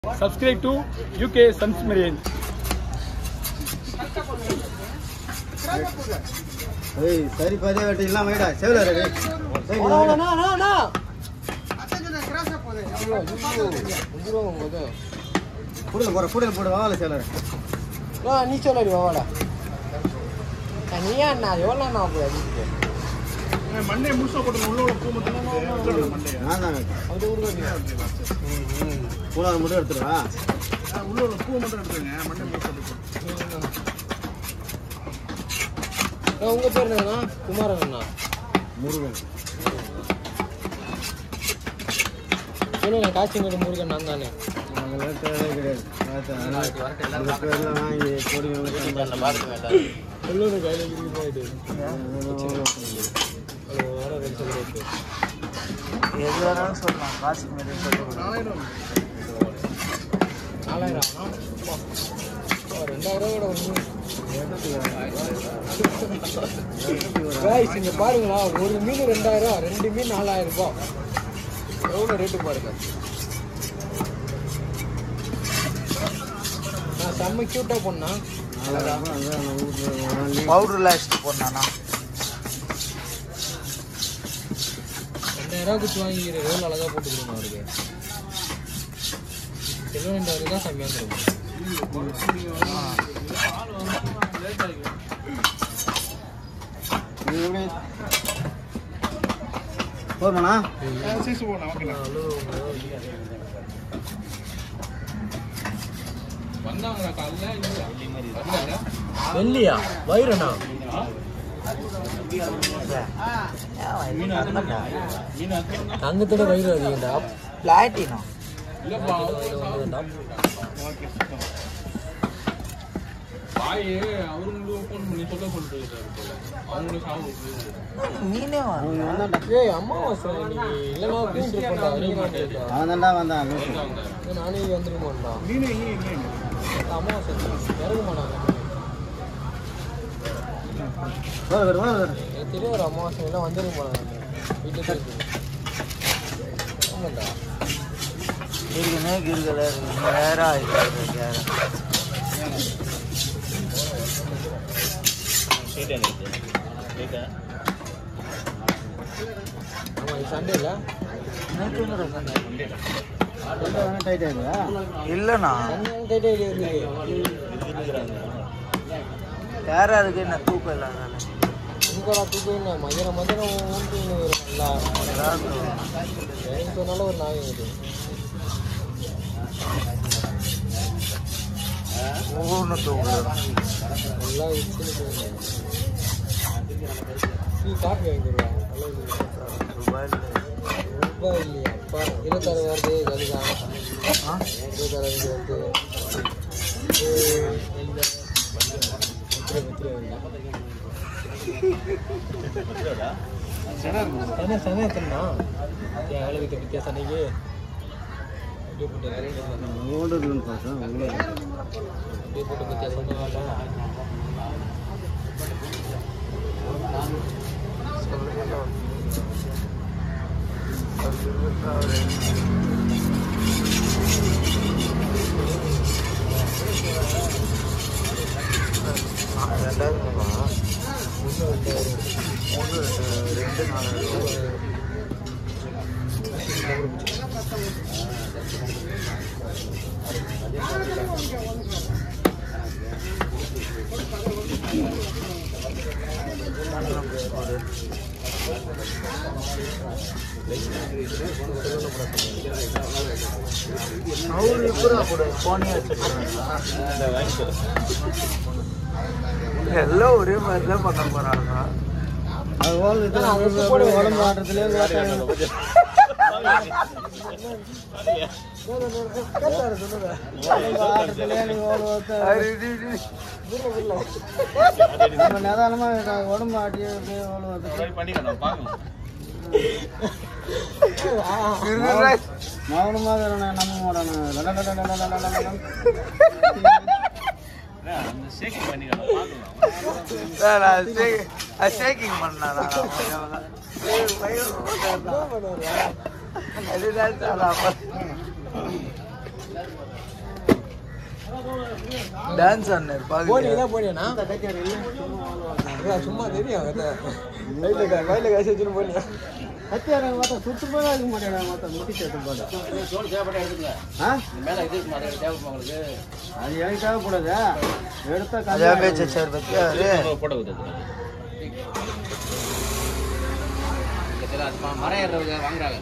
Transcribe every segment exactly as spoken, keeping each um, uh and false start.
Subscribe to U K Sons Marine. Hey, sorry for that. Illa maida. Sevla re. No, no, no, no, no. Pudel pora, pudel pora. Vaala sevla re. No, ni chola ri vaala. Kaniya na, yola na pora. Monday musa potu ullo poo mathu Monday. Na na. Adu uruvadi. Poola mudu eduthuva. Ullo poo mathu eduthuங்க Monday musa potu. உங்க பேர் என்னன்னா குமாரன் அண்ணா முருகன் சொல்லுங்க காட்சிமேடு முருகன் நான் தானே நாங்களாம் தேவை கிடையாது அந்த பேர்லாம் வாங்கி கோடிங்க சொல்லுங்க கையில் இருக்கு போயிட்டு எது வேணாலும் சொல்லலாம் காட்சிமேடு நாலாயிரம் நாலாயிரம் ரெண்டாயிரம் ரூபா ஒன்று இங்க பாருங்களா ஒரு மீன் ரெண்டாயிரம் ரெண்டு மீன் நாலாயிரம் ரூபாய் எவ்வளோ ரேட்டு பாருங்க நான் செம்ம கியூட்டா பண்ணா பவுடர் லாஸ்ட் போடணா ரெண்டாயிரம் ரூபா குச்சி வாங்கிக்கிற எவ்வளோ அழகா போட்டுக்கணும் அவருக்கு எவ்வளோ ரெண்டாயிரம் தான் கம்மியாக இருக்கும் போதுமாண்ணா வெள்ளியா வைரண்ணா தங்கத்தோட வயிறு அதிகம்டா பிளாட்டினா அம்மாவாசை அவன்தான்டா வந்தான் நானே வந்துருமாண்டா அம்மாவாசை இறங்க மாட்டாங்க எனக்கு தெரியும் ஒரு அமாவாசை எல்லாம் வந்துருக்க மாட்டாங்க வீட்டுக்கு ஆமாண்டா இருக்குன்னு கிருக்கல நேரம் ஆயிடுச்சு ஆமா இது சண்டே இல்ல டைட் ஆயிடுதா இல்லண்ணா டைட் ஆயிடுது யாரா இருக்கு என்ன தூக்கம் இல்லாத உங்களா தூக்கம் இல்லை மதியானம் மதியானம் ஊன்று நல்லா எனக்கு சொன்னாலும் ஒரு நாய் இது ஊர்னு தூக்கம் நல்லா இருக்கு நீ காப்பி வாங்கிடுவா ரூபாய் ரூபாய் இல்லையா அப்பா இருபத்தாறு வருது கதுதான் இருபத்தாறு வருது என்ன சனே எத்தனா என் ஆளுக்கு வித்தியாசம் அன்னைக்கு அப்படியே போட்டு ஓடுதுன்னு பார்த்தா அப்படியே போட்டு வித்தியாசம் ரெண்டாயிரம் ஒன்று ரெண்டு ரெண்டு நாலு அவரு இப்போ கூட போனே எல்லாம் ஒரே மாதிரி தான் பண்ண போறாங்க உடம்பு ஆட்டத்திலே நிதானமா உடம்பு ஆட்டி மௌனமாக நம்ப மாட்டானு ஷேக்கிங் பண்ணா அதுதான் டான்ஸ் ஆடினார் பாக்க போனீங்க போனியாண்ணா சும்மா தெரியும் வயல வயல காசு வச்சுன்னு போனியா கத்தியாரம் பார்த்தா சுட்டு போதா இருக்க மாட்டேடா மொத்தம் முட்டி சேர்த்து போதா ஆ அது எனக்கு தேவைப்படாது எடுத்தா அதே பேச்சு சார் பத்தியா மரம் ஏறுறவங்க வாங்குறாங்க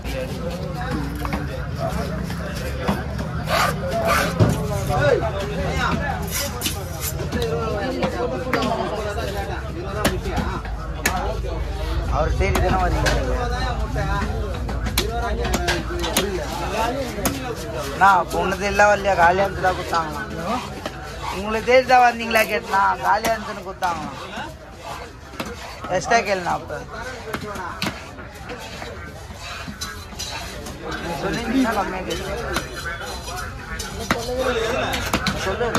அவர் தேடி தானே வரீங்க நான் பொண்ணுது எல்லாம் வரலையா காலியானத்து தான் கொடுத்தாங்களா உங்களை தேடி தான் வந்தீங்களா கேட்டனா காலியானத்துன்னு கொடுத்தாங்களா எக்ஸ்ட்ரா கேளுண்ணா அப்போ சொல்லிருந்தீங்கன்னா கம்மியாக கேட்டு சொல்லு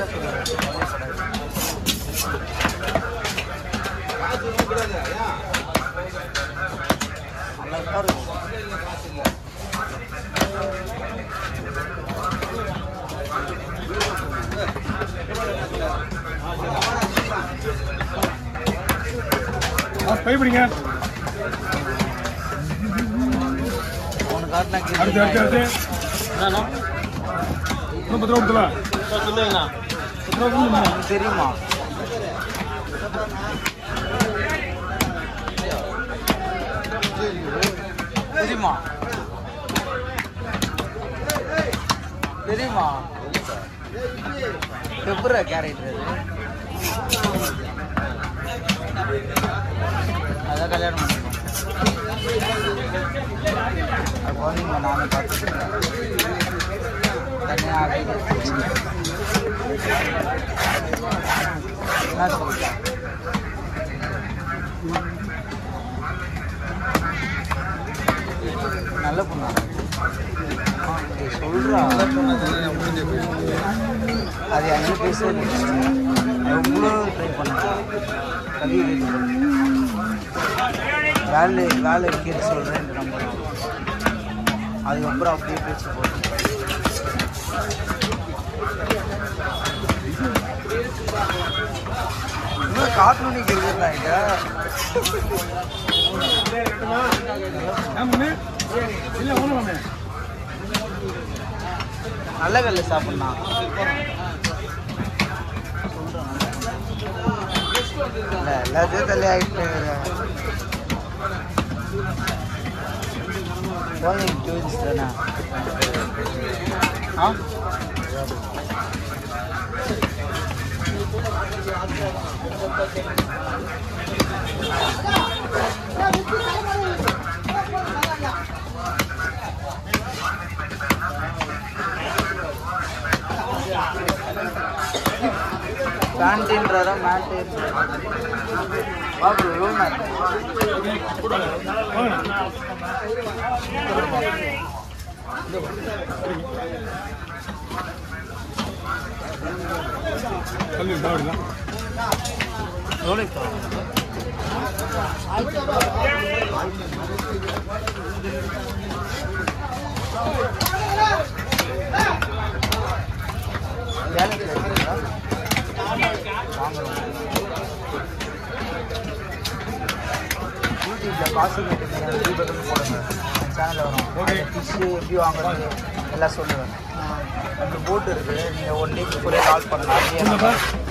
பயப்படுங்க அடுத்து அடுத்து அடுத்து பத்து ரூபா கொடுத்தலாம் தெரியுமா தெரியுமா தெரியுமா எப்படா கேரக்டர் அதான் கல்யாணம் பண்ணிக்கணும் அது குழந்தைங்க நானும் பார்த்துக்கிறேன் தனியாக என்ன சொல்லிட்டேன் நல்ல பொண்ணா சொல்றா அது அங்கே பேசுறது எவ்வளோ ட்ரை பண்ண வேலை வேலை இருக்கிறது சொல்கிறேன் நம்பர் அதுக்கப்புறம் அப்படியே பேச போகிறேன் இன்னும் கார்ட்டூனிக் இருக்கிறாங்க நல்ல கல்ல சாப்பிட்லாம் இல்லை எல்லாத்தையும் தள்ளி ஆகிட்டு குழந்தைங்க டூரிஸ்ட் தானே ஆ பேண்டின்றாரா மேண்டின் பாப்பு ரூம் யூடியூப்பில் காசு கட்டுங்க பட்டன் போடுங்க சேனலில் வரும் ஃபிஷ்ஷு எப்படி வாங்குறது எல்லாம் சொல்லுவேன் அந்த போட்டு இருக்குது நீங்கள் ஒன் டேக்கு கூட கால் பண்ணலாம்